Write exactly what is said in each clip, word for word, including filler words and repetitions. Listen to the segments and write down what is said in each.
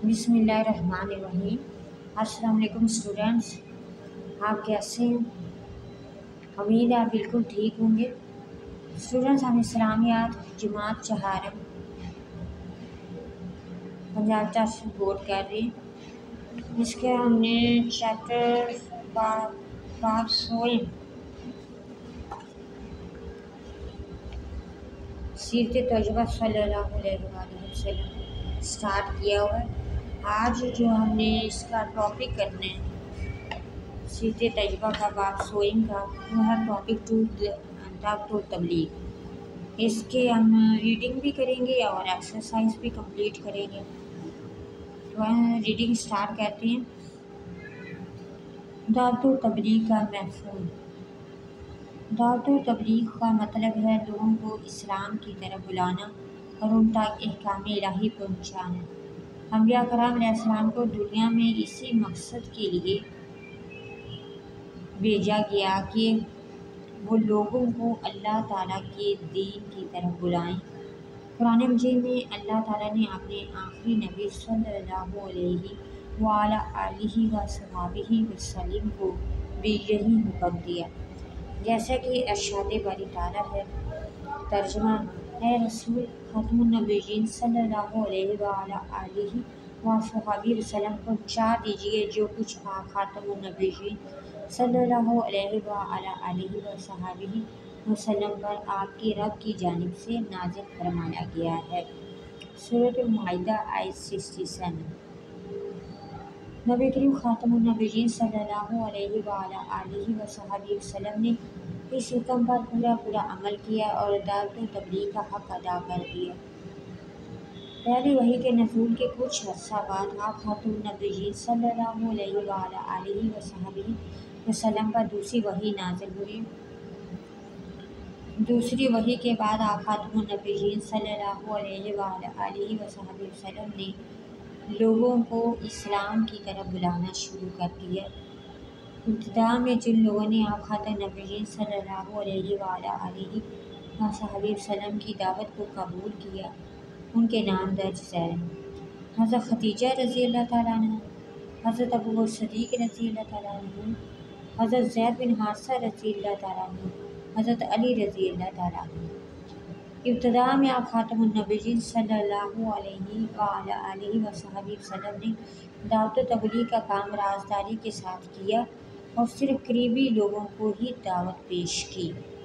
बिस्मिल्लाहिर्रहमानिर्रहीम। अस्सलाम वालेकुम स्टूडेंट्स, आप कैसे हैं? उम्मीद है आप बिल्कुल ठीक होंगे। स्टूडेंट्स, हम इस्लामियात जमात चहारम पंजाब चार्टर्ड बोर्ड कर रहे हैं। इसके हमने चैप्टर बाब सोए सीरत तजुर्बा सल्लल्लाहु अलैहि वसल्लम स्टार्ट किया हुआ है। आज जो हमने इसका टॉपिक करना है सीरत तजुर्बा का बाब सोइंग का, वो है टॉपिक टू टू तबलीग। इसके हम रीडिंग भी करेंगे और एक्सरसाइज भी कंप्लीट करेंगे। तो हम रीडिंग स्टार्ट करते हैं। दावतो तबलीग का मफहूम। दावतो तबलीग का मतलब है लोगों को इस्लाम की तरफ बुलाना और उन तक अहकाम इलाही पहुँचाना। अंबिया कराम अलैहिस्सलाम को दुनिया में इसी मकसद के लिए भेजा गया कि वो लोगों को अल्लाह ताला के दीन की तरफ बुलाएं। कुरान मजीद में अल्लाह ताला ने अपने आखिरी नबी सल्लल्लाहु अलैहि वालैहि वसल्लम को भी यही हुक्म दिया। जैसा कि इरशाद बारी ताला है, तर्जुमा, ए रसूल खातमुन नबीयीन सल्लल्लाहु अलैहि वसल्लम को पहुँचा दीजिए जो कुछ आ खातमुन नबीयीन सल्लल्लाहु अलैहि वसल्लम पर आपके रब की जानिब से नाज़िल फरमाया गया है। सूरह माइदा आयत सड़सठ। नबी करीम खातमुन नबीयीन सल्लल्लाहु अलैहि वसल्लम ने इस हुक्म पर पूरा पूरा अमल किया और दावत तबलीग का हक अदा कर दिया। पहली वही के नज़ूल के कुछ अर्सा बाद आप खातमुन नबीयीन सल्लल्लाहु अलैहि वसल्लम पर दूसरी वही नाज़िल हुई। दूसरी वही के बाद आप खातमुन नबीयीन सल्लल्लाहु अलैहि वसल्लम ने लोगों को इस्लाम की तरफ बुलाना शुरू कर दिया। इब्तिदा में जिन लोगों ने आप खातमुन नबीयीन सल्लल्लाहु अलैहि वसल्लम की दावत को कबूल किया, उनके नाम दर्ज ज़ैल हैं। हज़रत खदीजा रज़ी अल्लाह ताला अन्हा, हज़रत अबू बकर सिद्दीक़ रज़ी अल्लाह ताला अन्हु, हज़रत ज़ैद बिन हारिसा रज़ी अल्लाह ताला अन्हु, हज़रत अली रज़ी अल्लाह ताला अन्हु। इब्तिदा में आप खातमुन नबीयीन सल्लल्लाहु अलैहि वसल्लम ने दावत तबलीग का काम राजदारी के साथ किया और सिर्फ करीबी लोगों को ही दावत पेश की।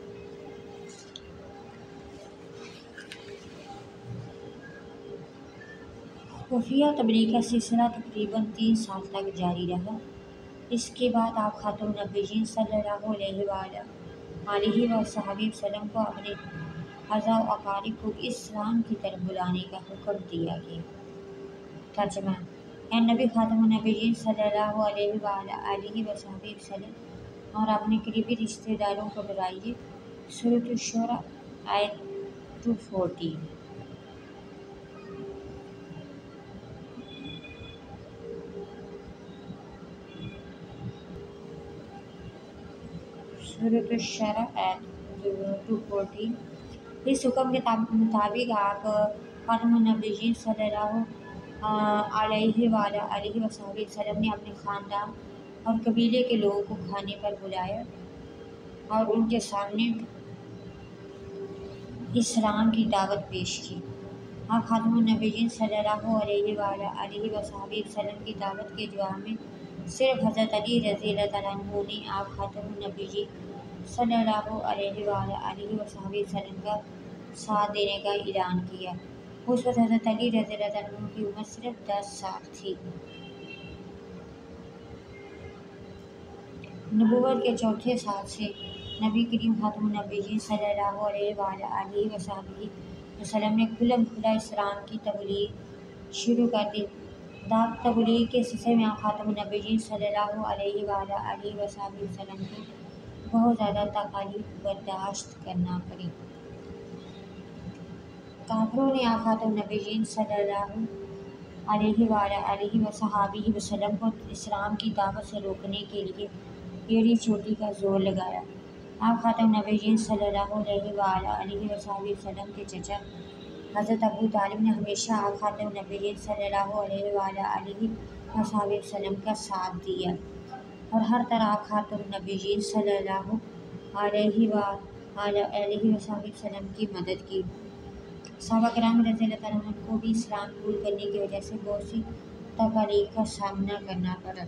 खुफिया तबलीग का सिलसिला तकरीबन तीन साल तक जारी रहा। इसके बाद आप खातमुन नबीयीन सल्लल्लाहु अलैहि वसल्लम को अपने अज़ा व अकारिब को इस्लाम की तरफ बुलाने का हुक्म दिया गया। तर्जुमा, ए नबी खातमुन नबीयीन सल्लल्लाहु अलैहि वसल्लम और अपने करीबी रिश्तेदारों को बुलाइए। सूरह शुरा आयत दो सौ चौदह। सूरह शुरा आयत दो सौ चौदह। इस हुक्म के मुताबिक आप खातमुन नबीयीन सल्लल्लाहु अलैहि वसल्लम ने अपने ख़ानदान और कबीले के लोगों को खाने पर बुलाया और उनके सामने इस्लाम की दावत पेश की। आप खातमुन नबीयीन सल्लल्लाहु अलैहि वसल्लम की दावत के जवाब में सिर्फ हज़रत अली रज़ी अल्लाह ताला अन्हु ने आप खातमुन नबीयीन सल्लल्लाहु अलैहि वसल्लम का साथ देने का ऐलान किया। उस वक्त हज़रत अली रज़ी अल्लाह ताला अन्हु की उम्र सिर्फ दस साल थी। नबूवत के चौथे साल से नबी करीम खातमुन नबीयीन सल्लल्लाहु अलैहि वसल्लम ने खुल्लम खुला इस्लाम की तबलीग शुरू कर दी। दावत तबलीग के सिलसिले में आप खातमुन नबीयीन सल्लल्लाहु अलैहि वसल्लम को बहुत ज़्यादा तकालीफ बर्दाश्त करना पड़ी। काफिरों ने आप खातमुन नबीयीन सल्लल्लाहु अलैहि वसल्लम को इस्लाम की दावत से रोकने के लिए एड़ी चोटी का जोर लगाया। आप खातमुन नबीयीन सल्लल्लाहु अलैहि वसल्लम के चचा हज़रत अबू तालिब ने हमेशा खातम नबीय्यीन सल्लल्लाहु अलैहि वसल्लम का साथ दिया और हर तरह खातम नबीय्यीन सल्लल्लाहु अलैहि वसल्लम की मदद की। सहाबा किराम रज़ियल्लाहु अन्हुम को भी इस्लाम कबूल करने की वजह से बहुत सी तकलीफ का सामना करना पड़ा।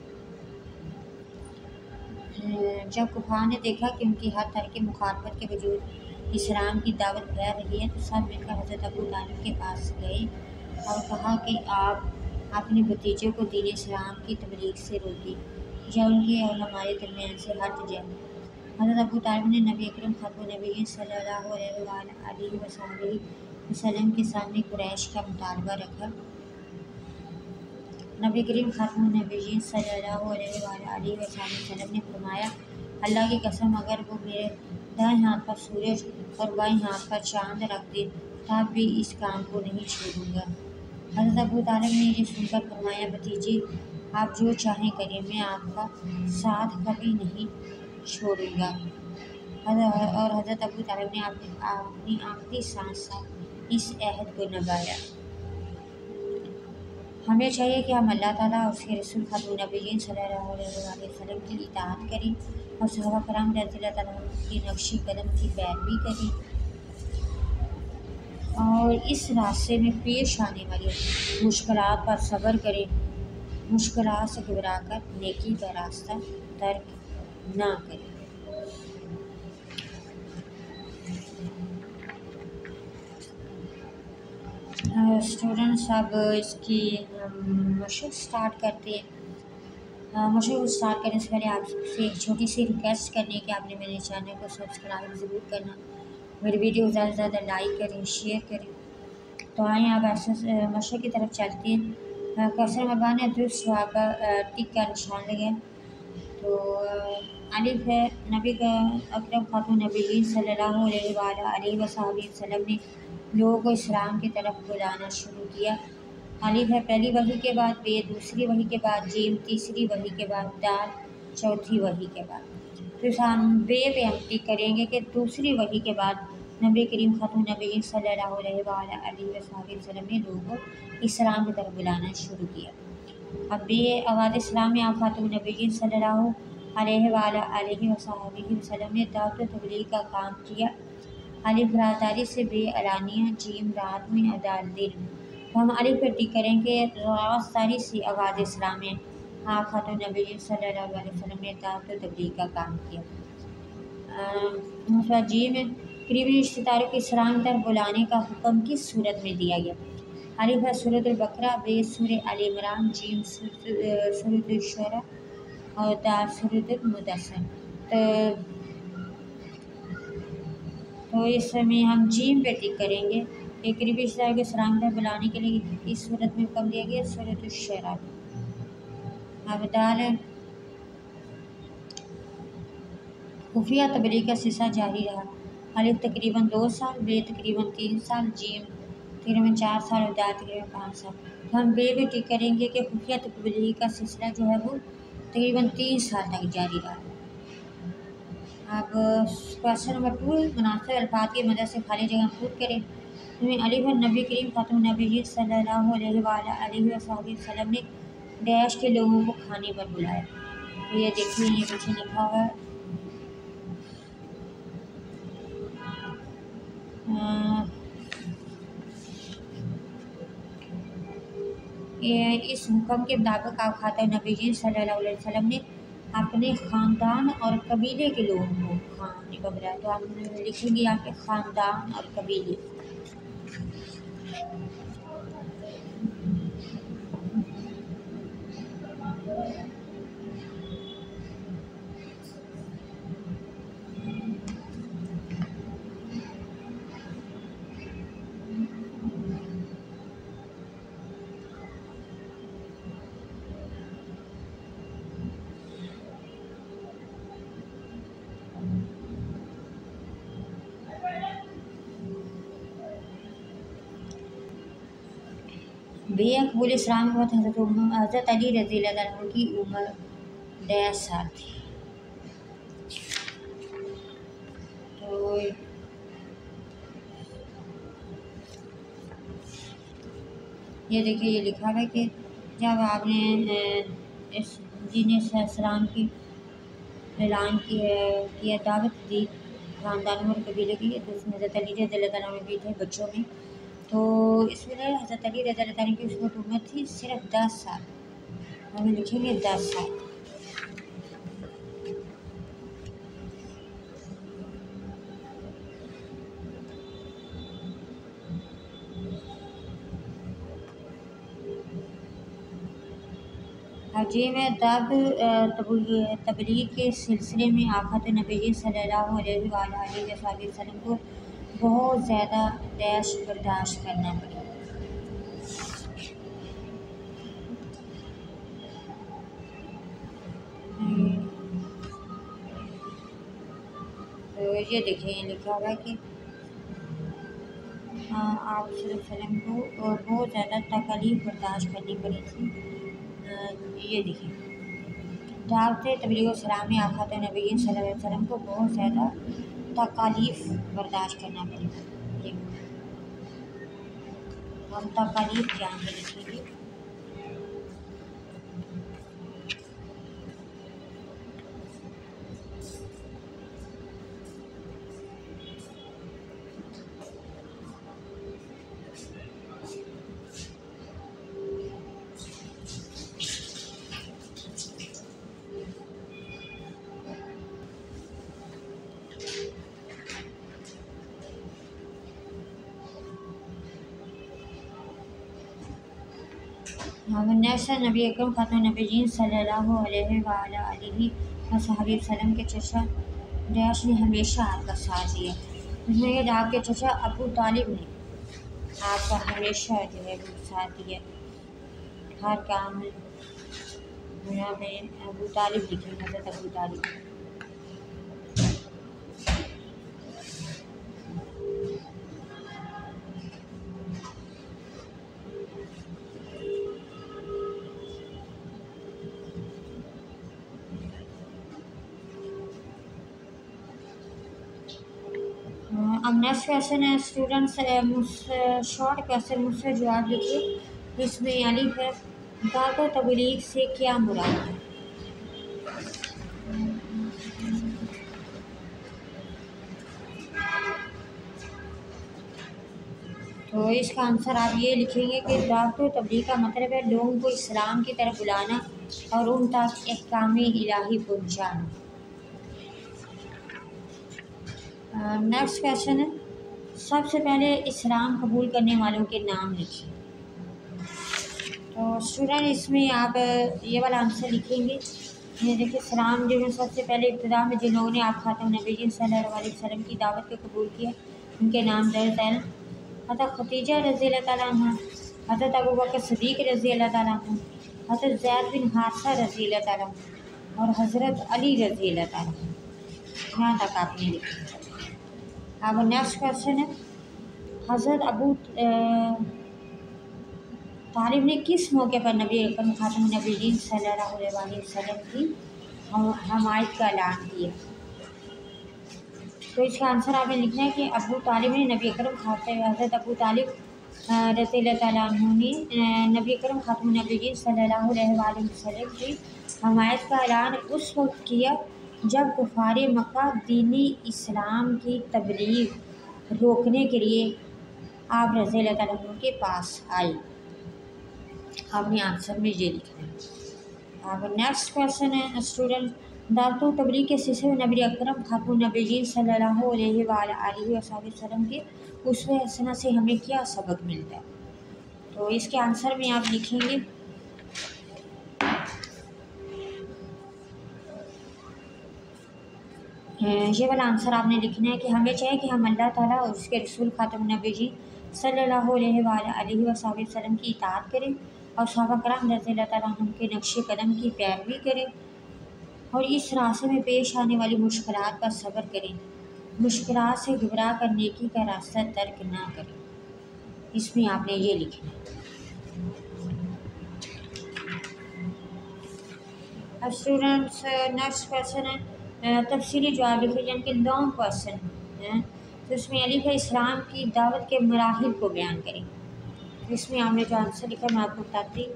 जब कुफार ने देखा कि उनकी हर तरह की मुखालफत के वजूद इस्लाम की दावत फैल रही है तो सब मिलकर हज़रत अबू तालिब के पास गए और कहा कि आप अपने भतीजे को दीन इस्लाम की तबलीग से रोकिए या उनके और हमारे दरमियान से हट जाए। हज़रत अबू तालिब ने नबी अकरम खातमुन नबिय्यीन सल्लल्लाहु अलैहि वसल्लम के सामने कुरैश का मुतालबा रखा। नबी करीम खातमुन नबिय्यीन सल्लल्लाहु अलैहि वसल्लम ने फरमाया, अल्लाह की कसम अगर वो मेरे दाएं हाथ पर सूरज और बाएं हाथ पर चांद रख दे तब भी इस काम को नहीं छोड़ूंगा। हज़रत अबू तालिब ने ये सुनकर फरमाया, भतीजे आप जो चाहें करें, मैं आपका साथ कभी नहीं छोड़ूंगा। और हज़रत अबू तालिब ने अपनी आखिरी सांस तक इस अहद को निभाया। हमें चाहिए कि हम अल्लाह ताला और उसके रसूल खातमुन नबिय्यीन सल्लल्लाहु अलैहि वसल्लम की इताअत करें और सहाबा किराम रज़ियल्लाहु अन्हुम की नक्शे कदम की पैरवी करें और इस रास्ते में पेश आने वाली मुश्किलात पर सब्र करें। मुश्किलात से घबरा कर नेकी का रास्ता तर्क ना करें। स्टूडेंट्स अब इसकी मशक स्टार्ट करते हैं। मशक स्टार्ट करने से पहले आपसे एक छोटी सी रिक्वेस्ट करनी है कि आपने मेरे चैनल को सब्सक्राइब ज़रूर करना, मेरी वीडियो ज़्यादा से ज़्यादा लाइक करें, शेयर करें। तो आए आप ऐसे मशक की तरफ चलते हैं। कौसर मबान है दुरुस्त वहाँ पर टिक का निशान लगे तो अलिफ है। नबी का अकरम खातून नबीय्यीन सल्लल्लाहु अलैहि वसल्लम ने लोगों को इस्लाम की तरफ बुलाना शुरू किया। अलिफ है पहली वही के बाद बे, दूसरी वही के बाद जीम, तीसरी वही के बाद दाल, चौथी वही के बाद। फिर हम बे पे हम टिक करेंगे कि दूसरी वही के बाद नबी करीम खातून नबीय्यीन सल्लल्लाहु अलैहि वसल्लम ने लोगों को इस्लाम की तरफ बुलाना शुरू किया। अब बे आवाज़ इस्लाम में आप खातून नबीय्यीन सल्लल्लाहु अलैहि वसल्लम ने दावत तबलीग का काम किया। अलिफ रातारी से बे अलानिया, जीम रात में, अदाल दिन। तो हम अलिफ पर टिक करेंगे रातारी से आवाज़ इस्लाम में आप खातून नबीय्यीन सल्लल्लाहु अलैहि वसल्लम ने दावत तबलीग का काम किया। दूसरा जीम करीबी रिश्तेदारों के इस्लाम की तरफ बुलाने का हुक्म किस सूरत में दिया गया। अलिफ है सूरत अल-बकरा, बे सूरह आल इमरान, जीम सूरत अश-शुरा और दाल सूरत मुदस्सिर। तो तो इस समय हम जीम पे टिक करेंगे। एक करीबी रिश्तेदार के सलाम पर बुलाने के लिए इस सूरत में हुक्म दिया गया सूरत अश-शुरा। अब दाल खुफिया तबलीग का सिलसिला जारी रहा। अलिफ तकरीबन दो साल, बे तकरीबन तीन साल, जीम तकरीबन चार साल और दाल तकरीबन पाँच साल। तो हम बे पे टिक करेंगे कि खुफिया तबलीग का सिलसिला जो है वो तकरीबन तीन साल तक जारी रहा। अब क्वेश्चन नंबर टू, मुनासिब अल्फाज की मदद से खाली जगह पूरी करें। इसमें अलिफ नबी करीम खातून नबीय्यीन सल्लल्लाहु अलैहि वसल्लम ने डैश के लोगों को खाने पर बुलाया। तो ये देखिए ये पीछे लिखा हुआ है। ये इस हुक्म के मुताबिक आप खातून नबीय्यीन सल्लल्लाहु अलैहि वसल्लम ने अपने ख़ानदान और कबीले के लोगों को खाने को बुलाया। तो हम लिखेंगे यहाँ पे ख़ानदान और कबीले। बे कबूल इस्लाम के बाद हज़रत हज़रत अली रज़ियल्लाहु अन्हु की उम्र डेढ़ साल थी। तो ये देखिए ये लिखा है कि जब आपने इस जीने सलाम की ऐलान किया किया दावत दी ख़ानदान और कबीले की, तो उसमें हज़रत अली रज़ी अल्लाह अन्हु भी थे बच्चों में। तो इसमें हज़रत अली रज़ी अल्लाह अन्हु की उस वक़्त उम्र थी सिर्फ दस साल, हमें लिखेंगे दस साल। जी में तब तबलीग के सिलसिले में आक़ात नबी सल्लल्लाहु अलैहि वसल्लम को बहुत ज़्यादा दैश बर्दाश्त करना पड़ी। तो ये देखिए लिखा हुआ है कि आप वसल्लम को बहुत ज़्यादा तकलीफ़ बर्दाश्त करनी पड़ी थी। ये देखिए दावत तबलीग सलाम में आक़ात नबी सल्लल्लाहु अलैहि वसल्लम को बहुत ज़्यादा तकालीफ़ बर्दाश्त करना पड़ी। हम तकालीफ़ जान के लिखेंगे। नेक्स्ट है नबी अकरम खातून नबीयीन सल्लल्लाहु अलैहि वसल्लम के चचा डैश ने हमेशा आपका साथ दिया। इसमें आपके चचा अबू तालिब ने आपका हमेशा जो है साथ दिया हर काम में। यहाँ पे अबू तालिब लिखे हज़रत अबू तालिब। अब नेक्स्ट क्वेश्चन है स्टूडेंट्स मुझसे शॉर्ट क्वेश्चन मुझसे जवाब लिखिए। इसमें अलिफ है दावत तबलीग से क्या मुराद है? तो इसका आंसर आप ये लिखेंगे कि दावत तबलीग का मतलब है लोगों को इस्लाम की तरफ बुलाना और उन तक अहकाम इलाही पहुँचाना। नेक्स्ट क्वेश्चन है सबसे पहले इस्लाम कबूल करने वालों के नाम लिखिए। तो स्टूडेंट इसमें आप ये वाला आंसर लिखेंगे। ये देखिए इस्लाम जो है सबसे पहले इब्तिदा में जिन लोगों ने आप खातम नबी सल्लल्लाहु अलैहि वसल्लम की दावत को कबूल किया उनके नाम दर्ज है। हज़रत खदीजा रज़ी अल्लाह तआला अन्हा, हज़रत अबू बकर सिद्दीक़ रज़ी अल्लाह तआला अन्हु, हज़रत ज़ैद बिन हारिसा रज़ी अल्लाह तआला अन्हु और हज़रत अली रज़ी अल्लाह तआला अन्हु। यहाँ तक आपने लिखा। अब नेक्स्ट क्वेश्चन है हज़रत अबू तालिब ने किस मौके पर नबी अकरम खातम नबीयीन सल्लल्लाहु अलैहि वसल्लम की हमायत का ऐलान किया? तो इसका आंसर आपने लिखना है कि अबू तालिब ने नबी अकरम खातम हज़रत अबू तालिब रज़ी अल्लाह तआला अन्हु ने नबी अकरम खातम नबीयीन सल्लल्लाहु अलैहि वसल्लम की हमायत का ऐलान उस वक्त किया जब कुफ़ारे मक्का दीनी इस्लाम की तबलीग रोकने के लिए आप रज़ी अल्लाह तआला अन्हु के पास आए। आपने आंसर में ये लिखना है। अब नेक्स्ट क्वेश्चन है स्टूडेंट दावत तबलीग के सिलसिले में नबी अकरम खातून नबीयीन सल्लल्लाहु अलैहि वसल्लम के उसवे हसना से हमें क्या सबक मिलता है? तो इसके आंसर में आप लिखेंगे ये वाला आंसर आपने लिखना है कि हमें चाहिए कि हम अल्लाह ताला और उसके रसूल खातम नबीयीन सल्लल्लाहु अलैहि वसल्लम की इताअत करें और सहाबा कराम रज़ी अल्लाह तआला अन्हुम के नक्शे कदम की पैरवी करें और इस रास्ते में पेश आने वाली मुश्किलात पर सब्र करें। मुश्किलात से घबरा कर नेकी का रास्ता तर्क ना करें। इसमें आपने ये लिखना है। अब स्टूडेंट्स नेक्स्ट क्वेश्चन है तफसीली जवाब लिखिए यानी कि लॉन्ग क्वेश्चन है। तो इसमें अलिफ है इस्लाम की दावत के मराहिल को बयान करें। इसमें आपने जो आंसर लिखा मैं आपको बताती।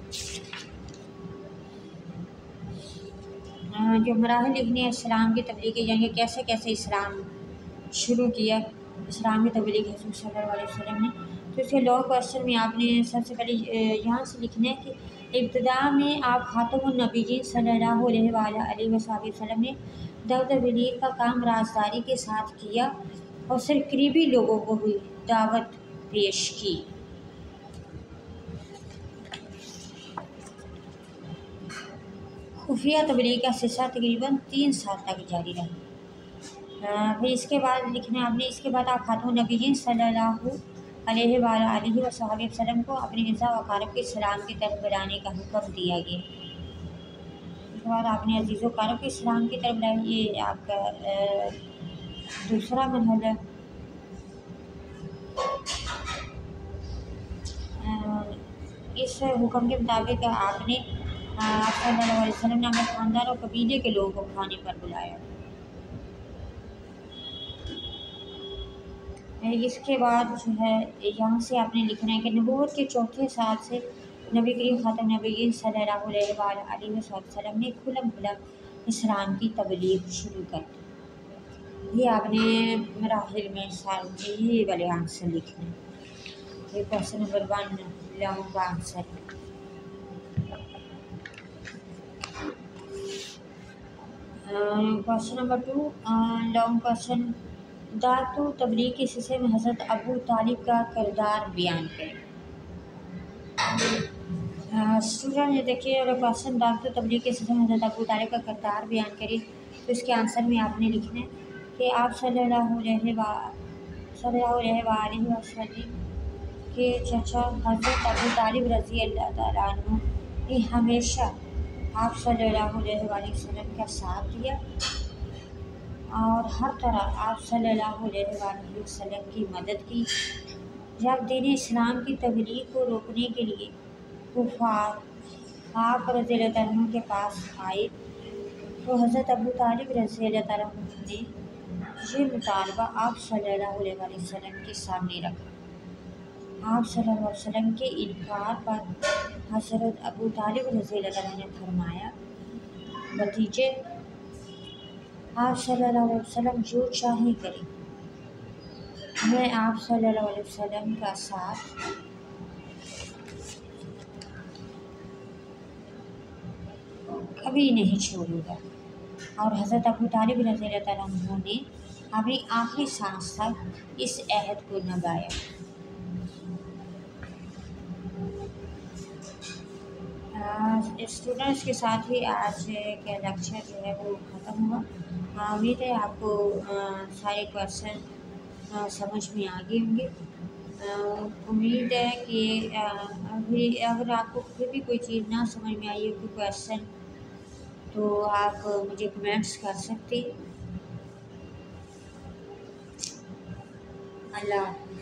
जो मराहिल इब्न इस्लाम की तबलीग यानी कैसे कैसे इस्लाम शुरू किया, इस्लाम की तबलीग हज़रत सल्लल्लाहु अलैहि वसल्लम ने। तो इसके लॉ क्वेश्चन में आपने सबसे पहले यहाँ से लिखना है कि इब्तिदा में आप खातमुन नबीय्यीन सल्लल्लाहु अलैहि वसल्लम ने दावत तबलीग का काम राजदारी के साथ किया और सिर्फ करीबी लोगों को हुई दावत पेश की। खुफिया तबलीग का सिलसिला तकरीबन तीन साल तक जारी रहा। फिर इसके बाद लिखना है आपने, इसके बाद आप खातमुन नबीय्यीन सल्लल्लाहु अलैहि वसल्लम को अपनी इज़्ज़ा व कारब के सलाम की तरफ बुलाने का हुक्म दिया गया। उसके बाद आपने अजीज़ व कारब के सलाम की तरफ बुलाया, ये आपका दूसरा मरहला। इस हुक्म के मुताबिक आपने आप सल्लल्लाहु अलैहि वसल्लम ने अपने ख़ानदान और कबीले के लोगों को खाने पर बुलाया। इसके बाद जो है यहाँ से आपने लिखना है कि नबूवत के चौथे साल से नबी करीम खातम नबीय्यीन सल्लल्लाहु अलैहि वसल्लम ने खुल्लम खुल्ला इस्लाम की तबलीग शुरू कर दी। ये आपने मराहिल में साल ये वाले आंसर लिखने। ये क्वेश्चन नंबर वन लॉन्ग का आंसर है। Question number two long question, दावत तबलीग के सिलसिले में हज़रत अबू तालिब का किरदार बयान करें। स्टूडेंट ये देखिए, अगर क्वेश्चन दावत तबलीग के सिलसिले में हज़रत अबू तालिब का किरदार बयान करें तो इसके आंसर में आपने लिखना है कि आप सल्लल्लाहु अलैहि वसल्लम के चचा हज़रत अबू तालिब रज़ी अल्लाह तआला अन्हु ने हमेशा आप सल्लल्लाहु अलैहि वसल्लम का साथ दिया और हर तरह आप सल्लल्लाहु अलैहि वसल्लम की मदद की। जब दीन इस्लाम की तबलीग को रोकने के लिए कुफार आप रज़ी अल्लाह अन्हु के पास आए तो हज़रत अबू तालिब रज़ी अल्लाह अन्हु ने ये मुतालबा आप सल्लल्लाहु अलैहि वसल्लम के सामने रखा। आप सल्लल्लाहु अलैहि वसल्लम के इनकार पर हज़रत अबू तालिब रज़ी अल्लाह अन्हु ने फरमाया, भतीजे आप सल्लल्लाहु अलैहि वसल्लम जो चाहें करें, मैं आप सल्लल्लाहु अलैहि वसल्लम का साथ कभी नहीं छोड़ूंगा। और हज़रत अबू तालिब रज़ी अल्लाह अन्हु ने अपनी आखिरी सांस तक इस अहद को निभाया। स्टूडेंट्स के साथ ही आज का लेक्चर जो है वो ख़त्म हुआ। उम्मीद है आपको आ, सारे क्वेश्चन समझ में आ गए होंगे। उम्मीद है कि आ, अभी अगर आपको फिर भी कोई चीज़ ना समझ में आई हो, कोई क्वेश्चन, तो आप मुझे कमेंट्स कर सकते। अल्लाह।